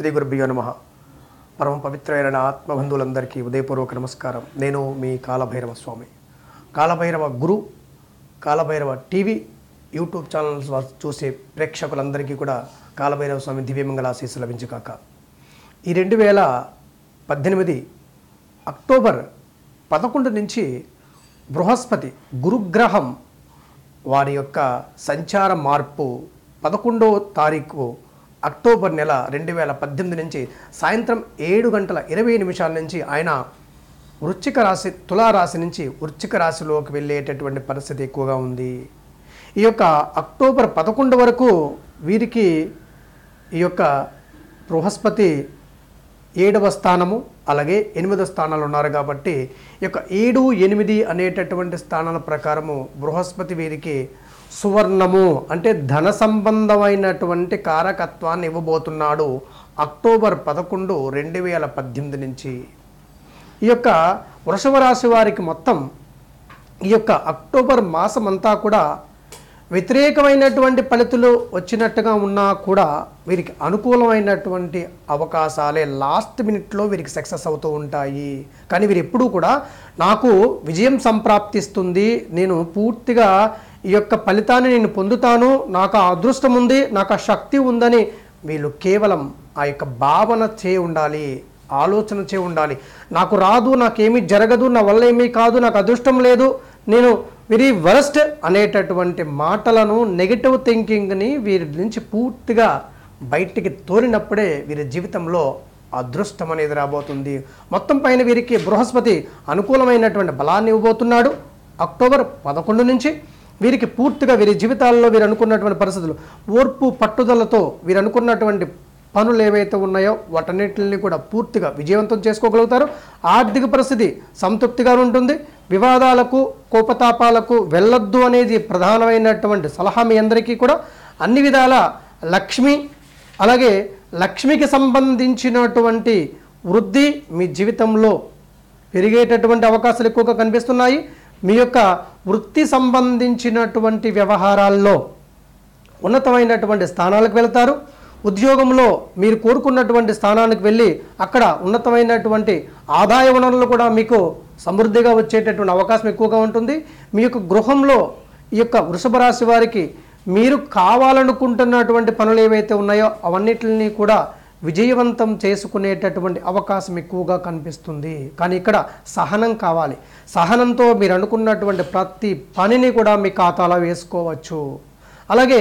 శ్రీ గురుభ్యో నమః. పరమ పవిత్రమైన నా ఆత్మబంధువులందరికీ ఉదయపూర్వక నమస్కారం. నేను మీ Kalabhairava Swami, Kalabhairava Guru, Kalabhairava TV YouTube channels చూసే ప్రేక్షకులందరికీ కూడా కాలభైరవ స్వామి దివ్యమంగళ ఆశీస్సులు లభించుగాక. ఈ 2018 అక్టోబర్ 11 నుంచి బృహస్పతి గురుగ్రహం వారి యొక్క సంచార మార్పు 11వ తారీఖు అక్టోబర్ నెల 2018 నుంచి సాయంత్రం 7:20 నుంచి ఆయన వృశ్చిక రాశి తులారాశి నుంచి వృశ్చిక రాశిలోకి వెళ్ళేటటువంటి పరిస్థితి ఎక్కువగా ఉంది. ఈ యొక్క అక్టోబర్ 11 వరకు వీరికి ఈ యొక్క బృహస్పతి 7వ స్థానము అలాగే 8వ స్థానాలు ఉన్నారు కాబట్టి ఈ యొక్క 7, 8 అనేటటువంటి స్థానాల ప్రకారము బృహస్పతి వీరికి సువర్ణము అంటే ధన సంబంధమైనటువంటి కారకత్వాన్ని ఇవ్వబోతున్నాడు అక్టోబర్ 11, 2018 నుంచి. ఈ యొక్క వృషభ రాశి వారికి మొత్తం ఈ యొక్క అక్టోబర్ మాసం అంతా కూడా వ్యతిరేకమైనటువంటి ఫలితాలు వచ్చినట్టుగా ఉన్నా కూడా వీరికి అనుకూలమైనటువంటి అవకాశాలే లాస్ట్ మినిట్లో వీరికి సక్సెస్ అవుతూ ఉంటాయి. కానీ వీరు ఎప్పుడూ కూడా నాకు విజయం సంప్రాప్తిస్తుంది, నేను పూర్తిగా ఈ యొక్క ఫలితాన్ని నేను పొందుతాను, నాకు ఆ అదృష్టం ఉంది, నాకు ఆ శక్తి ఉందని వీళ్ళు కేవలం ఆ యొక్క భావన చే ఉండాలి, ఆలోచన చే ఉండాలి. నాకు రాదు, నాకేమీ జరగదు, నా వల్ల ఏమీ కాదు, నాకు అదృష్టం లేదు, నేను వెరీ వరస్ట్ అనేటటువంటి మాటలను నెగిటివ్ థింకింగ్ని వీరి నుంచి పూర్తిగా బయటికి తోలినప్పుడే వీరి జీవితంలో అదృష్టం అనేది రాబోతుంది. మొత్తం పైన వీరికి బృహస్పతి అనుకూలమైనటువంటి బలాన్ని ఇవ్వబోతున్నాడు అక్టోబర్ 11 నుంచి. వీరికి పూర్తిగా వీరి జీవితాల్లో వీరు అనుకున్నటువంటి పరిస్థితులు ఓర్పు పట్టుదలతో వీరు అనుకున్నటువంటి పనులు ఏవైతే ఉన్నాయో వాటన్నిటిని కూడా పూర్తిగా విజయవంతం చేసుకోగలుగుతారు. ఆర్థిక పరిస్థితి సంతృప్తిగా ఉంటుంది. వివాదాలకు కోపతాపాలకు వెళ్ళొద్దు అనేది ప్రధానమైనటువంటి సలహా మీ అందరికీ కూడా. అన్ని విధాల లక్ష్మి అలాగే లక్ష్మికి సంబంధించినటువంటి వృద్ధి మీ జీవితంలో పెరిగేటటువంటి అవకాశాలు ఎక్కువగా కనిపిస్తున్నాయి. మీ యొక్క వృత్తి సంబంధించినటువంటి వ్యవహారాల్లో ఉన్నతమైనటువంటి స్థానాలకు వెళ్తారు. ఉద్యోగంలో మీరు కోరుకున్నటువంటి స్థానానికి వెళ్ళి అక్కడ ఉన్నతమైనటువంటి ఆదాయ వనరులు కూడా మీకు సమృద్ధిగా వచ్చేటటువంటి అవకాశం ఎక్కువగా ఉంటుంది. మీ యొక్క గృహంలో ఈ యొక్క వృషభ రాశి వారికి మీరు కావాలనుకుంటున్నటువంటి పనులు ఏవైతే ఉన్నాయో అవన్నిటిని కూడా విజయవంతం చేసుకునేటటువంటి అవకాశం ఎక్కువగా కనిపిస్తుంది. కానీ ఇక్కడ సహనం కావాలి. సహనంతో మీరు అనుకున్నటువంటి ప్రతి పనిని కూడా మీ ఖాతాలో వేసుకోవచ్చు. అలాగే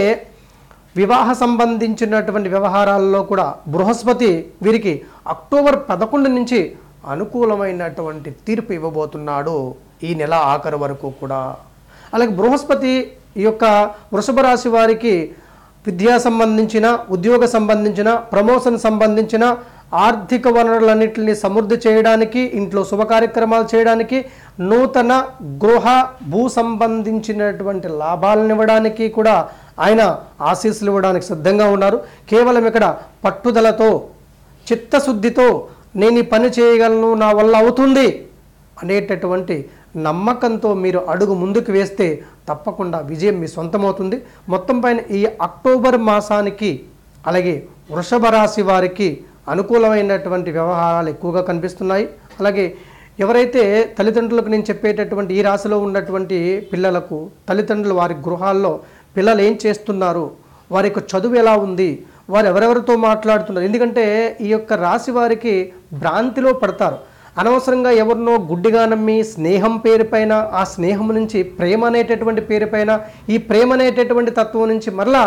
వివాహ సంబంధించినటువంటి వ్యవహారాల్లో కూడా బృహస్పతి వీరికి అక్టోబర్ 11 నుంచి అనుకూలమైనటువంటి తీర్పు ఇవ్వబోతున్నాడు ఈ నెల ఆఖరి వరకు కూడా. అలాగే బృహస్పతి ఈ యొక్క వృషభ రాశి వారికి విద్యా సంబంధించిన, ఉద్యోగ సంబంధించిన, ప్రమోషన్ సంబంధించిన ఆర్థిక వనరులన్నింటినీ సమృద్ధి చేయడానికి, ఇంట్లో శుభ కార్యక్రమాలు చేయడానికి, నూతన గృహ భూ సంబంధించినటువంటి లాభాలను ఇవ్వడానికి కూడా ఆయన ఆశీస్సులు ఇవ్వడానికి సిద్ధంగా ఉన్నారు. కేవలం ఇక్కడ పట్టుదలతో చిత్తశుద్ధితో నేను ఈ పని చేయగలను, నా వల్ల అవుతుంది అనేటటువంటి నమ్మకంతో మీరు అడుగు ముందుకు వేస్తే తప్పకుండా విజయం మీ సొంతమవుతుంది. మొత్తం పైన ఈ అక్టోబర్ మాసానికి అలాగే వృషభ రాశి వారికి అనుకూలమైనటువంటి వ్యవహారాలు ఎక్కువగా కనిపిస్తున్నాయి. అలాగే ఎవరైతే తల్లిదండ్రులకు నేను చెప్పేటటువంటి ఈ రాశిలో ఉన్నటువంటి పిల్లలకు తల్లిదండ్రులు వారి గృహాల్లో పిల్లలు ఏం చేస్తున్నారు, వారి యొక్క చదువు ఎలా ఉంది, వారు ఎవరెవరితో మాట్లాడుతున్నారు. ఎందుకంటే ఈ యొక్క రాశి వారికి భ్రాంతిలో పడతారు. అనవసరంగా ఎవరినో గుడ్డిగా నమ్మి స్నేహం పేరుపైన, ఆ స్నేహం నుంచి ప్రేమ అనేటటువంటి పేరుపైన, ఈ ప్రేమ అనేటటువంటి తత్వం నుంచి మరలా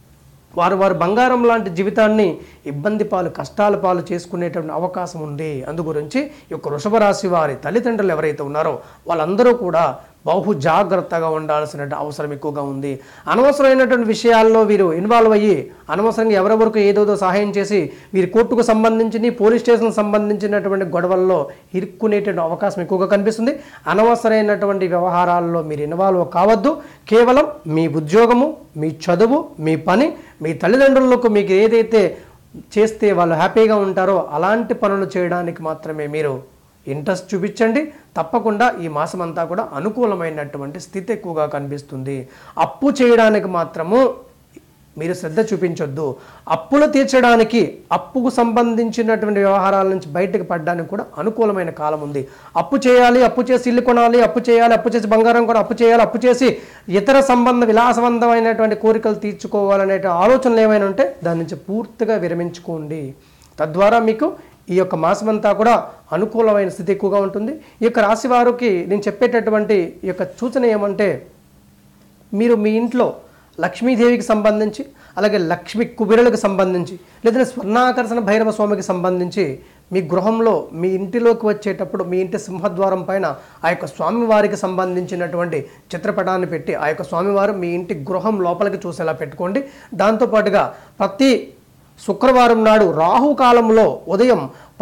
వారు బంగారం లాంటి జీవితాన్ని ఇబ్బంది పాలు, కష్టాల పాలు చేసుకునేటువంటి అవకాశం ఉంది. అందుగురించి ఈ యొక్క వృషభ రాశి వారి తల్లిదండ్రులు ఎవరైతే ఉన్నారో వాళ్ళందరూ కూడా బహు జాగ్రత్తగా ఉండాల్సిన అవసరం ఎక్కువగా ఉంది. అనవసరమైనటువంటి విషయాల్లో వీరు ఇన్వాల్వ్ అయ్యి అనవసరంగా ఎవరెవరికి ఏదోదో సహాయం చేసి వీరి కోర్టుకు సంబంధించి, పోలీస్ స్టేషన్కి సంబంధించినటువంటి గొడవల్లో ఇరుక్కునేటువంటి అవకాశం ఎక్కువగా కనిపిస్తుంది. అనవసరమైనటువంటి వ్యవహారాల్లో మీరు ఇన్వాల్వ్ కావద్దు. కేవలం మీ ఉద్యోగము, మీ చదువు, మీ పని, మీ తల్లిదండ్రులకు మీకు ఏదైతే చేస్తే వాళ్ళు హ్యాపీగా ఉంటారో అలాంటి పనులు చేయడానికి మాత్రమే మీరు ఇంట్రెస్ట్ చూపించండి. తప్పకుండా ఈ మాసం అంతా కూడా అనుకూలమైనటువంటి స్థితి ఎక్కువగా కనిపిస్తుంది. అప్పు చేయడానికి మాత్రము మీరు శ్రద్ధ చూపించొద్దు. అప్పులు తీర్చడానికి, అప్పుకు సంబంధించినటువంటి వ్యవహారాల నుంచి బయటకు పడడానికి కూడా అనుకూలమైన కాలం ఉంది. అప్పు చేయాలి, అప్పు చేసి ఇల్లు కొనాలి, అప్పు చేయాలి, అప్పు చేసి బంగారం కూడా అప్పు చేయాలి, అప్పు చేసి ఇతర విలాసవంతమైనటువంటి కోరికలు తీర్చుకోవాలనే ఆలోచనలు ఏమైనా ఉంటే దాని నుంచి పూర్తిగా విరమించుకోండి. తద్వారా మీకు ఈ యొక్క మాసమంతా కూడా అనుకూలమైన స్థితి ఎక్కువగా ఉంటుంది. ఈ యొక్క రాశి వారికి నేను చెప్పేటటువంటి ఈ యొక్క సూచన ఏమంటే, మీరు మీ ఇంట్లో లక్ష్మీదేవికి సంబంధించి, అలాగే లక్ష్మీ కుబేరులకు సంబంధించి, లేదంటే స్వర్ణాకర్షణ భైరవ స్వామికి సంబంధించి మీ గృహంలో మీ ఇంటిలోకి వచ్చేటప్పుడు మీ ఇంటి సింహద్వారం పైన ఆ యొక్క స్వామివారికి సంబంధించినటువంటి చిత్రపటాన్ని పెట్టి ఆ యొక్క స్వామివారు మీ ఇంటి గృహం లోపలికి చూసేలా పెట్టుకోండి. దాంతోపాటుగా ప్రతి శుక్రవారం నాడు రాహుకాలంలో ఉదయం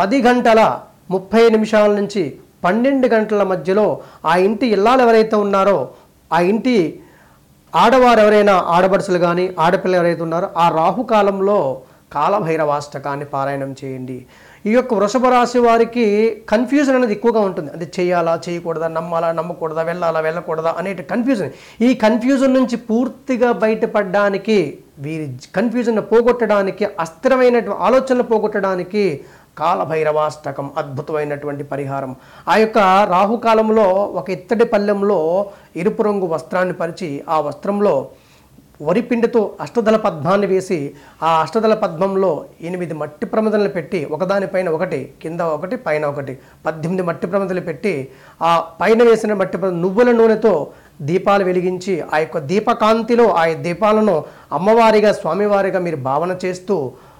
10:30 నుంచి 12 గంటల మధ్యలో ఆ ఇంటి ఇల్లాలు ఎవరైతే ఉన్నారో, ఆ ఇంటి ఆడవారు ఎవరైనా, ఆడపడుచులు కానీ ఆడపిల్లలు ఎవరైతే ఉన్నారో ఆ రాహుకాలంలో కాలభైరవాష్టకాన్ని పారాయణం చేయండి. ఈ యొక్క వృషభ రాశి వారికి కన్ఫ్యూజన్ అనేది ఎక్కువగా ఉంటుంది. అది చేయాలా, చేయకూడదా, నమ్మాలా, నమ్మకూడదా, వెళ్ళాలా, వెళ్ళకూడదా అనేటి కన్ఫ్యూజన్. ఈ కన్ఫ్యూజన్ నుంచి పూర్తిగా బయటపడడానికి, వీరి కన్ఫ్యూజన్ పోగొట్టడానికి, అస్థిరమైనటువంటి ఆలోచనలు పోగొట్టడానికి కాలభైరవాష్టకం అద్భుతమైనటువంటి పరిహారం. ఆ యొక్క రాహుకాలంలో ఒక ఇత్తడి పళ్ళెంలో ఎరుపు రంగు వస్త్రాన్ని పరిచి ఆ వస్త్రంలో వరిపిండితో అష్టదళ పద్మాన్ని వేసి ఆ అష్టదళ పద్మంలో 8 మట్టి ప్రమిదలను పెట్టి ఒకదానిపైన ఒకటి, కింద ఒకటి, పైన ఒకటి, 18 మట్టి ప్రమిదలు పెట్టి ఆ పైన వేసిన మట్టి నువ్వుల నూనెతో దీపాలు వెలిగించి ఆ యొక్క దీపకాంతిలో ఆ దీపాలను అమ్మవారిగా స్వామివారిగా మీరు భావన చేస్తూ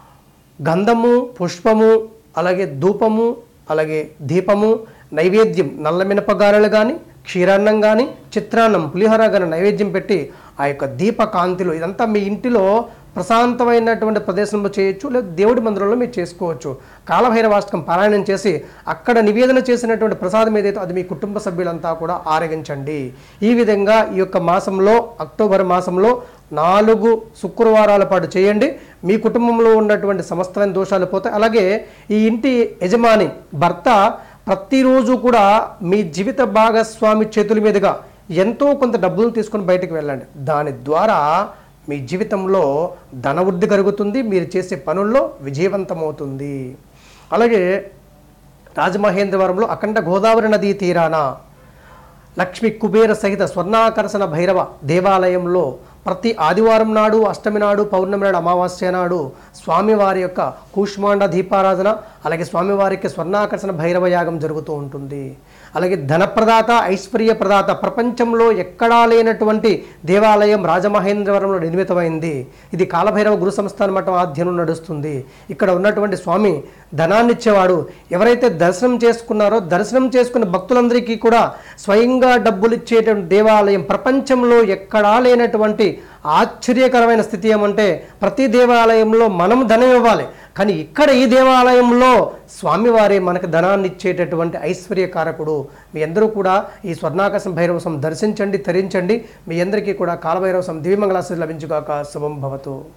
గంధము, పుష్పము, అలాగే ధూపము, అలాగే దీపము, నైవేద్యం నల్ల మినపగారెలు కానీ, క్షీరాన్నం కానీ, చిత్రాన్నం, పులిహోర కానీ నైవేద్యం పెట్టి ఆ యొక్క దీపకాంతిలో ఇదంతా మీ ఇంటిలో ప్రశాంతమైనటువంటి ప్రదేశంలో చేయొచ్చు, లేదా దేవుడి మందిరంలో మీరు చేసుకోవచ్చు. కాలభైరవాష్టకం పారాయణం చేసి అక్కడ నివేదన చేసినటువంటి ప్రసాదం ఏదైతే అది మీ కుటుంబ సభ్యులంతా కూడా ఆరగించండి. ఈ విధంగా ఈ యొక్క మాసంలో, అక్టోబర్ మాసంలో 4 శుక్రవారాల పాటు చేయండి. మీ కుటుంబంలో ఉన్నటువంటి సమస్తమైన దోషాలు పోతాయి. అలాగే ఈ ఇంటి యజమాని భర్త ప్రతిరోజు కూడా మీ జీవిత భాగస్వామి చేతుల మీదుగా ఎంతో కొంత డబ్బులు తీసుకొని బయటకు వెళ్ళండి. దాని ద్వారా మీ జీవితంలో ధనవృద్ధి కలుగుతుంది, మీరు చేసే పనుల్లో విజయవంతమవుతుంది. అలాగే రాజమహేంద్రవరంలో అఖండ గోదావరి నదీ తీరాన లక్ష్మీ కుబేర సహిత స్వర్ణాకర్షణ భైరవ దేవాలయంలో ప్రతి ఆదివారం నాడు, అష్టమి నాడు, పౌర్ణమి నాడు, అమావాస్య నాడు స్వామివారి యొక్క కూష్మాండ దీపారాధన, అలాగే స్వామివారికి స్వర్ణాకర్షణ భైరవ యాగం జరుగుతూ ఉంటుంది. అలాగే ధనప్రదాత, ఐశ్వర్య ప్రదాత, ప్రపంచంలో ఎక్కడా లేనటువంటి దేవాలయం రాజమహేంద్రవరంలో నిర్మితమైంది. ఇది కాలభైరవ గురు సంస్థాన మఠం ఆధ్వర్యంలో నడుస్తుంది. ఇక్కడ ఉన్నటువంటి స్వామి ధనాన్ని ఇచ్చేవాడు. ఎవరైతే దర్శనం చేసుకున్నారో దర్శనం చేసుకున్న భక్తులందరికీ కూడా స్వయంగా డబ్బులు ఇచ్చేటువంటి దేవాలయం. ప్రపంచంలో ఎక్కడా లేనటువంటి ఆశ్చర్యకరమైన స్థితి ఏమంటే, ప్రతి దేవాలయంలో మనం ధనం ఇవ్వాలి, కానీ ఇక్కడ ఈ దేవాలయంలో స్వామివారే మనకు ధనాన్ని ఇచ్చేటటువంటి ఐశ్వర్యకారకుడు. మీ అందరూ కూడా ఈ స్వర్ణాకర్షణ భైరవసం దర్శించండి, తరించండి. మీ అందరికీ కూడా కాలభైరవసం దివ్యమంగళాశీస్సులు లభించుగాక. శుభం భవతు.